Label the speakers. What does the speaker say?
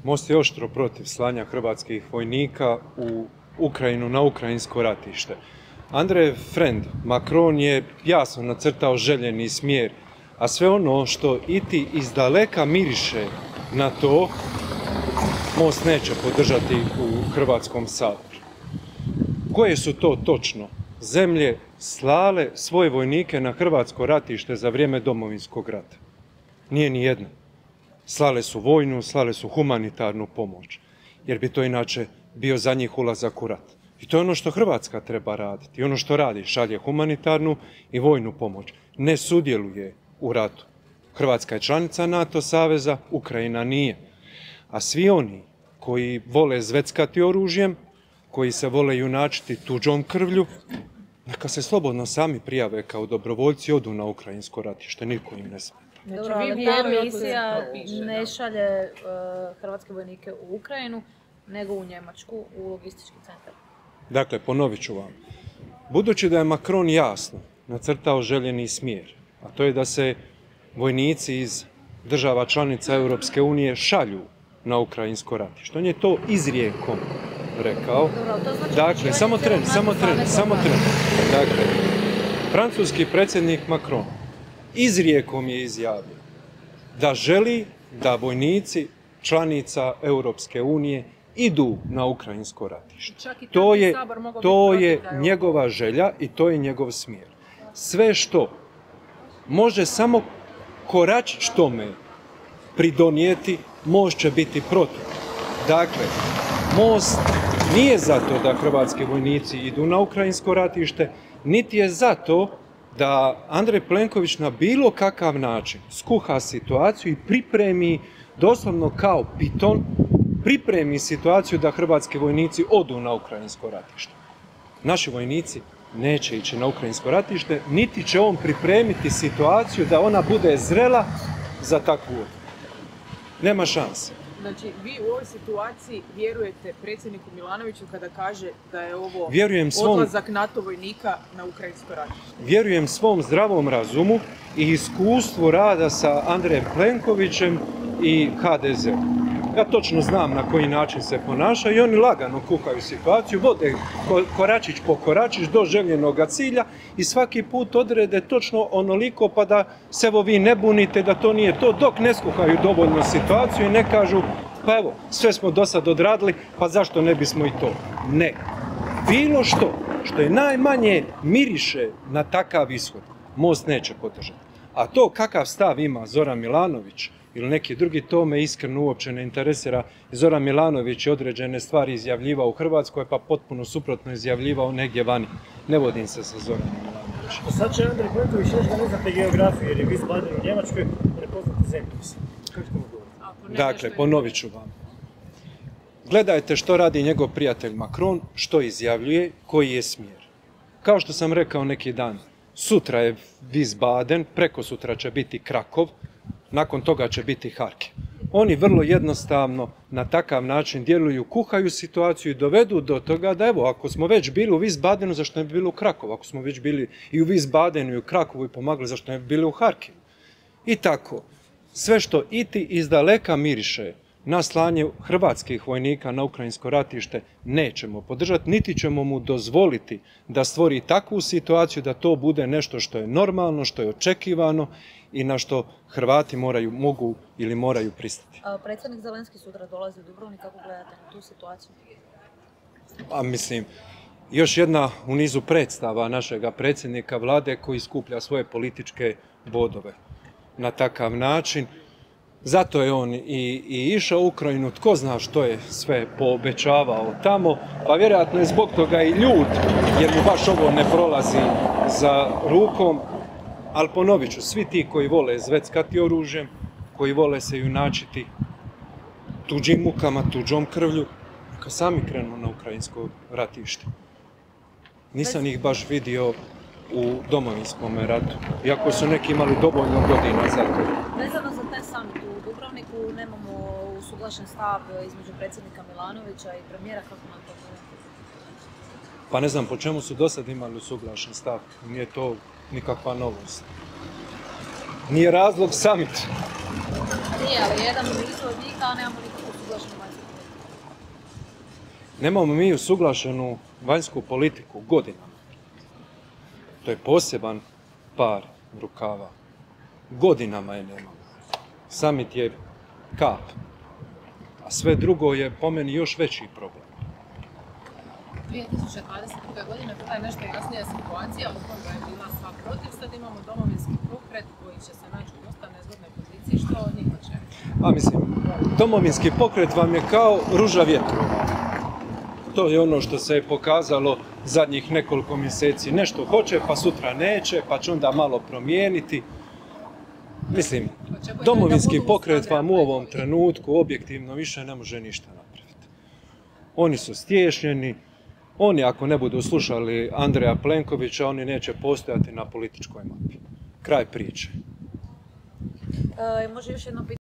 Speaker 1: Most je oštro protiv slanja hrvatskih vojnika u Ukrajinu na ukrajinsko ratište. Andrej friend, Macron je jasno nacrtao željeni smjer, a sve ono što iti izdaleka miriše na to, Most neće podržati u Hrvatskom saboru. Koje su to točno zemlje slale svoje vojnike na hrvatsko ratište za vrijeme Domovinskog rata? Nije ni jedna. Slale su vojnu, slale su humanitarnu pomoć, jer bi to inače bio za njih ulazak u rat. I to je ono što Hrvatska treba raditi. I ono što radi, šalje humanitarnu i vojnu pomoć. Ne sudjeluje u ratu. Hrvatska je članica NATO saveza, Ukrajina nije. A svi oni koji vole zveckati oružjem, koji se vole junačiti tuđom krvlju, neka se slobodno sami prijave kao dobrovoljci, odu na ukrajinsko ratište, niko im ne smeta.
Speaker 2: Dobro, ali ta misija ne šalje hrvatske vojnike u Ukrajinu, nego u Njemačku, u logistički centar.
Speaker 1: Dakle, ponovit ću vam. Budući da je Macron jasno nacrtao željeni smjer, a to je da se vojnici iz država članica Europske unije šalju na ukrajinsko ratište. On je to izrijekom rekao. Dakle, samo tren. Dakle, francuski predsjednik Macron izrijekom je izjavio da želi da vojnici članica Europske unije idu na ukrajinsko ratište. To je njegova želja i to je njegov smjer. Sve što može samo koračić tome pridonijeti, Most će biti protiv. Dakle, Most nije za to da hrvatski vojnici idu na ukrajinsko ratište, niti je za to da Andrej Plenković na bilo kakav način skuha situaciju i pripremi, doslovno kao piton, pripremi situaciju da hrvatski vojnici odu na ukrajinsko ratište. Naši vojnici neće ići na ukrajinsko ratište, niti će on pripremiti situaciju da ona bude zrela za takvu odluku. Nema šanse.
Speaker 3: Znači, vi u ovoj situaciji vjerujete predsjedniku Milanoviću kada kaže da je ovo odlazak NATO vojnika na ukrajinsko ratište?
Speaker 1: Vjerujem svom zdravom razumu i iskustvu rada sa Andrejem Plenkovićem i HDZ-om. Ja točno znam na koji način se ponašaju i oni lagano kuhaju situaciju, vode koračić po koračić do željenog cilja i svaki put odrede točno onoliko pa da se evo vi ne bunite da to nije to, dok ne skuhaju dovoljno situaciju i ne kažu pa evo sve smo do sad odradili pa zašto ne bismo i to. Ne. Bilo što je najmanje miriše na takav ishod, Most neće podržati. A to kakav stav ima Zoran Milanović ili neki drugi, to me iskreno uopće ne interesira. Zoran Milanović je određene stvari izjavljivao u Hrvatskoj, pa potpuno suprotno izjavljivao negdje vani. Ne vodim se sa Zoranom Milanovićem.
Speaker 4: Sad će Andrej Plenković reći da ne znate geografiju jer je vi zbadili u Njemačkoj, ne poznate zemljepis. Kako ćete mu govoriti?
Speaker 1: Dakle, ponovit ću vam. Gledajte što radi njegov prijatelj Macron, što izjavljuje, koji je smjer. Kao što sam rekao neki dan, sutra je Wiesbaden, preko sutra će biti Krakov, nakon toga će biti Harkiv. Oni vrlo jednostavno na takav način djeluju, kuhaju situaciju i dovedu do toga da evo, ako smo već bili u Wiesbadenu, zašto ne bi bili u Krakovu? Ako smo već bili i u Wiesbadenu i u Krakovu i pomagali, zašto ne bi bili u Harkivu? I tako, sve što iti izdaleka miriše na slanje hrvatskih vojnika na ukrajinsko ratište nećemo podržati, niti ćemo mu dozvoliti da stvori takvu situaciju da to bude nešto što je normalno, što je očekivano i na što Hrvati mogu ili moraju pristati.
Speaker 2: Predsjednik Zelenski sutra dolazi u Dubrovnik, kako gledate na tu situaciju?
Speaker 1: Mislim, još jedna u nizu predstava našega predsjednika vlade koji skuplja svoje političke bodove na takav način. Zato je on i išao u Ukrajinu, tko zna što je sve poobećavao tamo, pa vjerojatno je zbog toga i ljut, jer mu baš ovo ne prolazi za rukom. Ali ponovit ću, svi ti koji vole zveckati oružjem, koji vole se junačiti tuđim mukama, tuđom krvlju, neka sami krenu na ukrajinsko ratište. Nisam ih baš vidio u Domovinskom ratu, iako su neki imali dovoljno godina za to.
Speaker 2: Vezano za taj summit u Dubrovniku nemamo usuglašen stav između predsjednika Milanovića i premijera, kako nam to govoriti?
Speaker 1: Pa ne znam po čemu su do sad imali usuglašen stav, nije to nikakva novost. Nije razlog summit.
Speaker 2: Nije, ali jedan blizu od njih, a nemamo nikakvu usuglašenu
Speaker 1: Nemamo mi usuglašenu vanjsku politiku godinama. To je poseban par rukava. Godinama je nemamo. Summit je kap. A sve drugo je po meni još veći problem.
Speaker 5: 2022. godine bila je nešto jasnija situacija, oporba je bila sva protiv, sad imamo Domovinski pokret koji će se naći u dosta nezgodnoj poziciji, što od njih očekuje?
Speaker 1: Domovinski pokret vam je kao ruža vjetrova. To je ono što se je pokazalo zadnjih nekoliko mjeseci. Nešto hoće, pa sutra neće, pa će onda malo promijeniti. Domovinski pokret vam u ovom trenutku objektivno više ne može ništa napraviti. Oni su stiješnjeni, oni ako ne budu slušali Andreja Plenkovića, oni neće postojati na političkoj mapi. Kraj priče.
Speaker 2: Može još jedno pitanje.